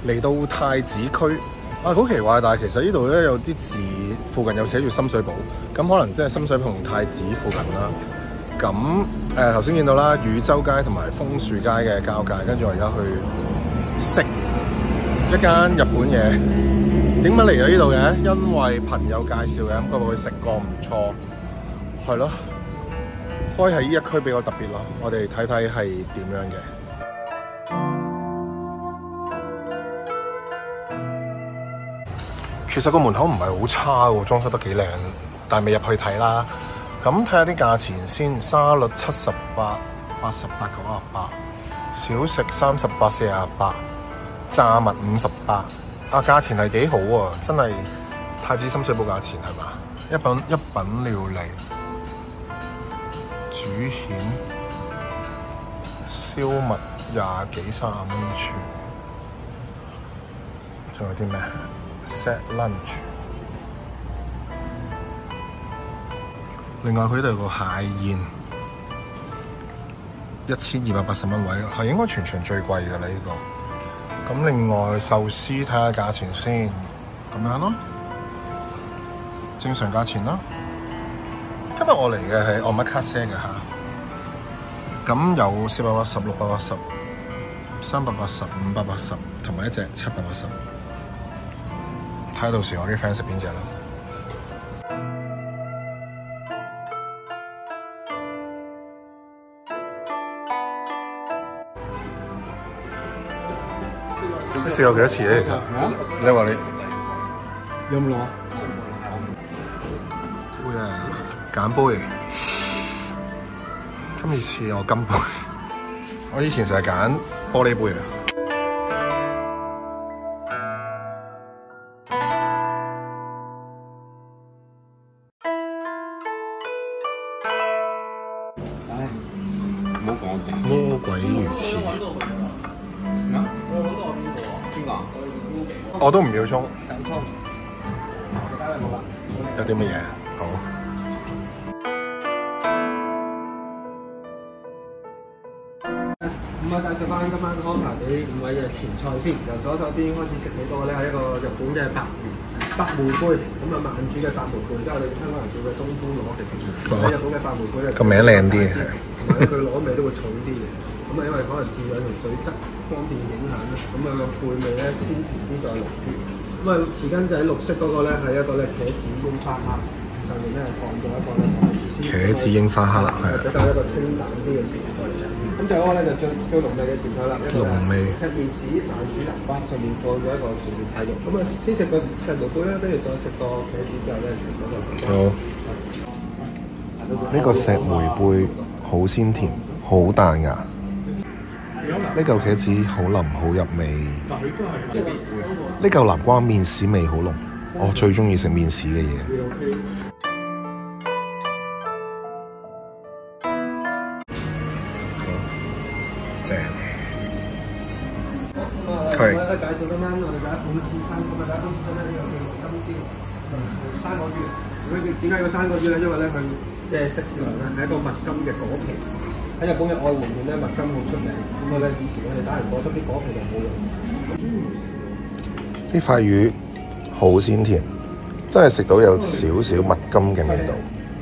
嚟到太子區啊，好奇怪，但係其實呢度咧有啲字附近有寫住深水埗，咁可能即係深水埗同太子附近啦。咁頭先見到啦，汝州街同埋楓樹街嘅交界，跟住我而家去食一間日本嘢。點解嚟咗呢度嘅？因為朋友介紹嘅，咁佢話佢食過唔錯，係咯。開喺呢一區比較特別咯，我哋睇睇係點樣嘅。其實個門口唔係好差喎，裝修得幾靚，但係未入去睇啦。咁睇下啲價錢先，沙律78、88、98、小食38、48，炸物58。啊，價錢係幾好喎，真係太子深水埗價錢係嘛？一品料理。主蜆燒麥20幾30蚊串，仲有啲咩 set lunch？ 另外佢哋有個蟹宴1280蚊位，係應該全場最貴㗎啦呢個。咁另外壽司睇下價錢先，咁樣咯，正常價錢啦。今日我嚟嘅係Omakase嘅嚇，咁有480、680、380、580同埋一隻780，睇下到時我啲 friend 食邊隻啦。你食過幾多次咧？其實你話你有冇攞？ 會啊！揀杯，今次我金杯，我以前成日揀玻璃杯啊。 唉，唔好講定。 魔鬼魚翅， 邊個？ 我都唔要葱。 等葱。 有啲乜嘢？好。 咁介紹翻今晚安排俾5位嘅前菜先，由左手邊開始食起嗰個咧係一個日本嘅白梅杯，咁啊慢煮嘅白梅杯，即係我哋香港人叫嘅東風螺嘅食物。喺日本嘅白梅杯咧， 個名靚啲嘅， 同埋佢螺味都會重啲嘅。咁啊，因為可能飼養同水質方面影響啦，咁啊個貝味咧鮮甜啲再濃啲。咁啊匙羹仔綠色嗰個咧係一個咧茄子櫻花蝦，上面咧放咗一個咧茄子櫻花蝦啦，係比較一個清淡啲嘅甜菜嚟嘅。咁最後咧就最濃味嘅甜菜啦，一個赤面豉飯煮南瓜，上面放咗一個甜蟹肉。咁啊先食個石梅貝啦，跟住再食個茄子之後咧食嗰個。 好。呢個石梅貝好鮮甜，好彈牙。呢嚿茄子好腍好入味。呢嚿南瓜麵豉味好濃，我最中意食麵豉嘅嘢。正。係。介紹今晚我哋第一款刺身，咁啊第一款刺身咧呢個叫金雕生果魚。點解要生果魚咧？因為咧佢嘅食糧咧係一個蜜柑嘅果皮。喺日本嘅愛媛縣咧，蜜柑好出名。咁啊咧，以前我哋打完果汁啲果皮就冇用。呢塊魚好鮮甜，真係食到有少少蜜柑嘅味道。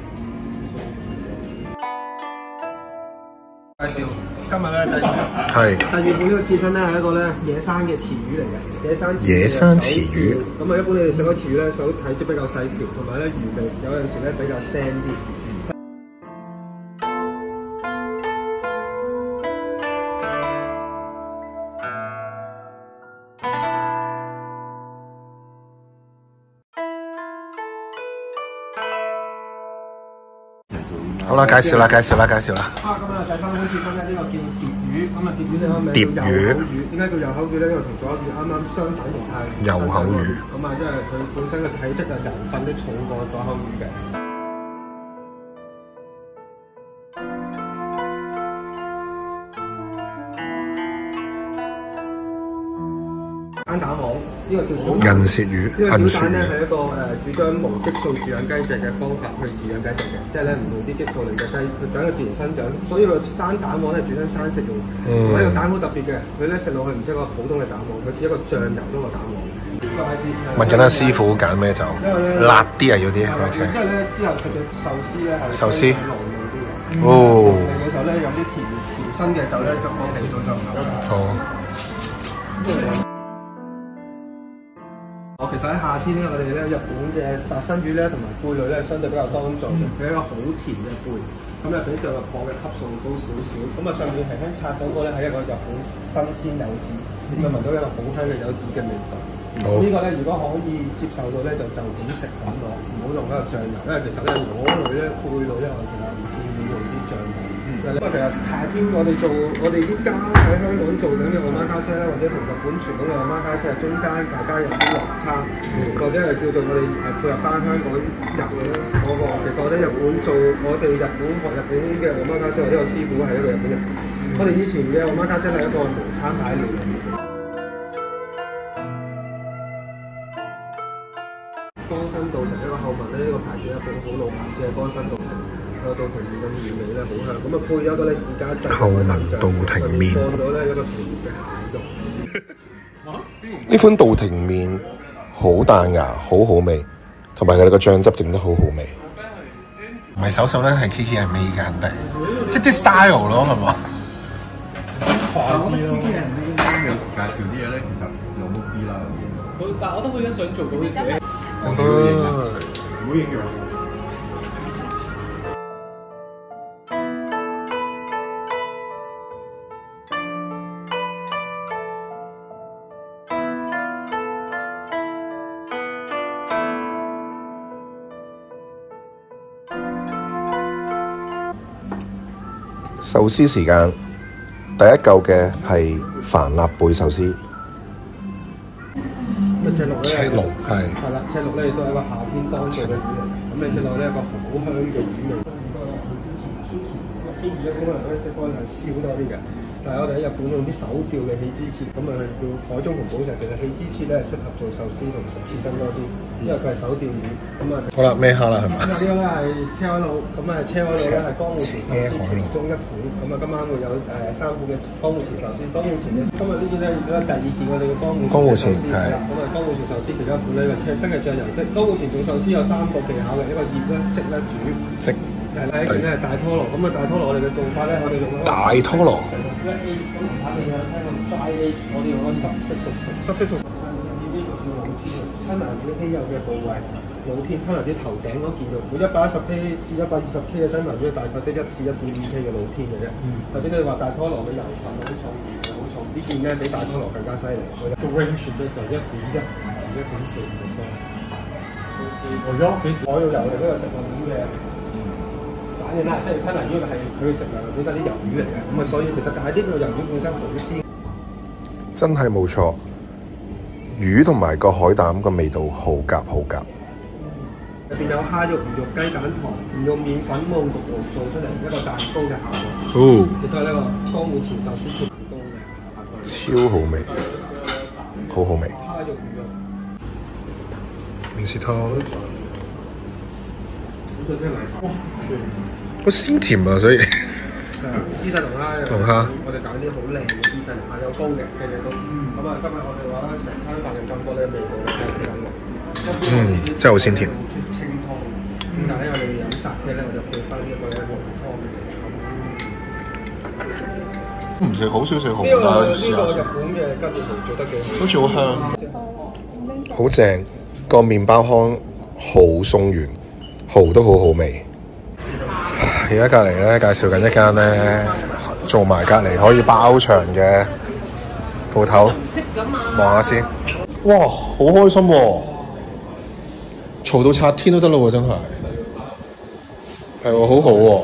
介紹今日咧第二款呢個刺身咧係一個咧野生嘅池魚嚟嘅，野生池魚。咁啊，一般你哋食嗰池魚咧，手體積比較細條，同埋咧魚味有陣時咧比較腥啲。好啦，介紹啦。咁啊，第三款刺身咧，呢個叫蝶魚。咁啊，蝶魚呢個名叫油口魚。點解叫油口魚咧？因為同左魚啱啱相反形態。油口魚。咁啊，因為佢本身嘅體積啊、油分都重過左口魚嘅。 生蛋黃，呢個叫小銀鱔魚、 呢個銀鱔小蛋咧係魚。 一個主張無激素飼養雞隻嘅方法去飼養雞隻嘅，即係咧唔用啲激素嚟嘅雞，佢等佢自然生長。所以個生蛋黃咧主張生食用。呢個蛋好特別嘅，佢咧食落去唔似一個普通嘅蛋黃，佢似一個醬油多個蛋黃。 問緊阿師傅揀咩酒？辣啲啊，要啲。OK。 因為咧之後食嘅壽司咧係壽司濃味啲嘅。 哦。 有時候咧有啲甜身嘅酒咧，就放起咗就好。 其實喺夏天咧，我哋咧日本嘅白身魚咧同埋貝類咧相對比較當造嘅，佢係一個好甜嘅貝，咁咧比象拔蚌嘅級數高少少，咁啊上面輕輕擦咗個咧係一個日本新鮮柚子，咁啊聞到一個好香嘅柚子嘅味道。呢個咧如果可以接受到咧，就咁食咁攞，唔好用一個醬油，因為其實咧螺類咧、貝類咧，我哋係唔建議用啲醬油。因為其實夏天我哋依家喺香港做緊嘅奧馬卡西咧，或者同日本傳統嘅奧馬卡西係中間大家有啲落差，或者係叫做我哋配合翻香港人嘅嗰個。其實我哋日本做我哋日本學日本嘅奧馬卡西，我呢個師傅係一個日本人。我哋以前嘅奧馬卡西係一個無餐牌料理。江新稻城一個後文咧，呢個牌子一個好老牌子係江新稻城。個稻庭麵嘅麵味咧好香，咁啊配咗一個咧自家製後文稻庭麵， 放咗咧一個全嘅蟹肉。 呢款稻庭麵好彈牙，好好味，同埋佢哋個醬汁整得好好味。唔係手手咧，係 Kiki 係味緊地，即係啲 style 咯，係嘛？ 快啲咯！有時介紹啲嘢咧，其實我都知啦。 但係我覺得佢一想做到嘅自己， 唔好影樣。 壽司時間，第一嚿嘅係帆立貝壽司。 赤鱲咧， 赤鱲係啦，赤鱲咧亦都係一個夏天當造嘅魚嚟。咁你食落咧一個好香嘅魚味。啲魚咧可能咧食開係燒多啲嘅，但係我哋喺日本用啲手吊嘅氣之切，咁啊叫海中紅寶石。其實氣之切咧係適合做壽司同刺身多啲，因為佢係手吊魚。咁啊， 好啦，咩蝦啦係咪？ 呢個咧係車海佬，咁啊車海佬咧係江戶前壽司其中一款。咁啊今晚會有3款嘅江戶前壽司。江戶前嘅今日呢件咧亦都係第二件我哋嘅江戶前壽司。係啦，咁啊江戶前壽司其中一款呢個赤身嘅醬油即江戶前做壽司有3個技巧嘅，一個醃啦、即啦、煮。即係呢一件咧係大拖羅，咁啊大拖羅我哋嘅做法咧，我哋用大拖羅。 因為 A 咁唔睇你有聽過 dry age，我哋用個濕式熟。呢個叫老天，吞拿魚稀有嘅部位。老天吞拿魚頭頂嗰件肉，每110 K 至120 K 嘅吞拿魚大概得1至1.5 K 嘅老天嘅啫。或者你話大拖羅嘅油份好重，呢件咧比大拖羅更加犀利。 個 range 咧就1.1至1.4%。我而家屋企我要油嚟呢個食物鏈嘅反應啦，即係吞拿魚係佢食物本身啲魷魚嚟嘅，咁啊所以其實但係呢個魷魚本身好鮮。 真係冇錯，魚同埋個海膽個味道好夾好夾。 入邊有蝦肉、魚肉、雞蛋糖，唔用麵粉冇焗爐做出嚟一個蛋糕嘅效果。亦都係呢個江戶前壽司甜蛋糕嘅。 超好味，好好味。 蝦肉、魚肉。 麵豉湯。個鮮甜啊，所以。 係啊，伊勢龍蝦。 龍蝦。 我哋揀啲好靚嘅伊勢龍蝦，有膏嘅，隻隻都。咁啊，今日我哋話成餐飯嘅感覺咧，味道咧都幾好嘅。 真係好鮮甜。 清湯。但係因為我哋飲殺雞咧，我就配翻一個咧黃湯嘅。 唔食好少食好啦。 啦。 呢個日本嘅吉列做得幾好。 好似好香。好正，個麵包糠好鬆軟，蠔都好好味。而家隔離咧介紹緊一間咧做埋隔離可以包場嘅鋪頭，望下先。哇，好開心喎！嘈到拆天都得咯喎，真係。係喎，好好喎。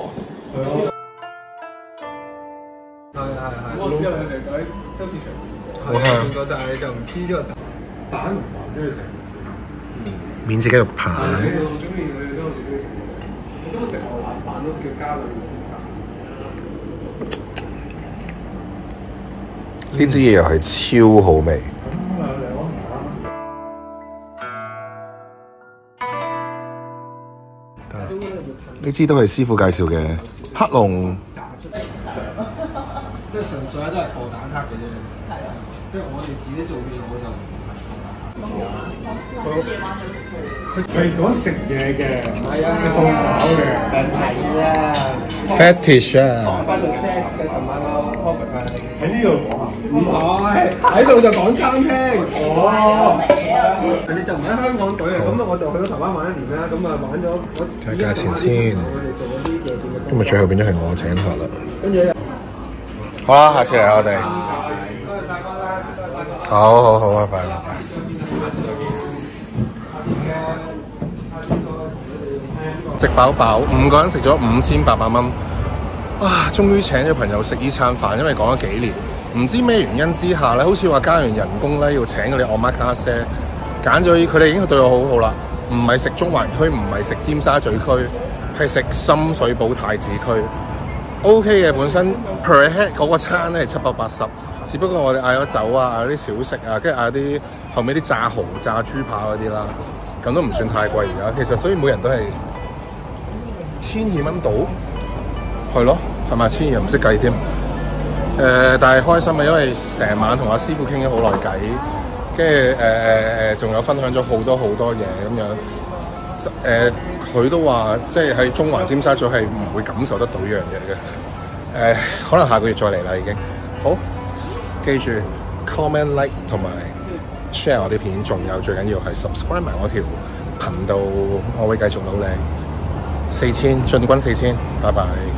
係。我之後成日喺超市場。 好香。 但係就唔知呢個蛋同飯都係成件事。 免治雞肉扒。 我中意佢都好中意食。我都食牛腩飯都叫加兩呢支嘢又係超好味。 呢支都係師傅介紹嘅黑龍。 炸出嚟，即係純粹都係貨蛋撻嘅啫。係啊，即係我哋自己做嘅，我就唔係。 佢講食嘢嘅， 係啊， 食鳳爪嘅， 係啊。 Fetish 啊！ 翻到 sex 嘅尋晚個 topic 啊， 喺呢度講啊。 唔係喺度就講餐廳。 哦， 你就唔喺香港隊啊，咁啊我就去咗台灣玩1年啦，咁啊玩咗睇價錢先。 我哋做嗰啲夜店嘅。 今日最後變咗係我請客啦。 跟住好啦，下次嚟我哋。 多謝大家啦，多謝大家。 好，拜拜。食飽飽，5個人食咗5800蚊。啊，終於請咗朋友食呢餐飯，因為講咗幾年，唔知咩原因之下咧，好似話加完人工咧要請佢哋omakase，揀咗佢哋已經對我好好啦，唔係食中環區，唔係食尖沙咀區，係食深水埗太子區。OK 嘅，本身 per head 嗰個餐咧係780，只不過我哋嗌咗酒啊，嗌咗啲小食啊，跟住嗌啲後尾啲炸蠔、炸豬扒嗰啲啦，咁都唔算太貴而家。其實所以每人都係1200蚊到。係咯，係咪1200又唔識計添？但係開心啊，因為成晚同阿師傅傾咗好耐偈，跟住仲有分享咗好多嘢咁樣。佢都話即係喺中環尖沙咀係唔會感受得到呢樣嘢嘅。可能下個月再嚟啦已經。好，記住 comment like 同埋 share 我啲片，仲有最緊要係 subscribe 埋我條頻道，我會繼續努力。4000進軍4000，拜拜。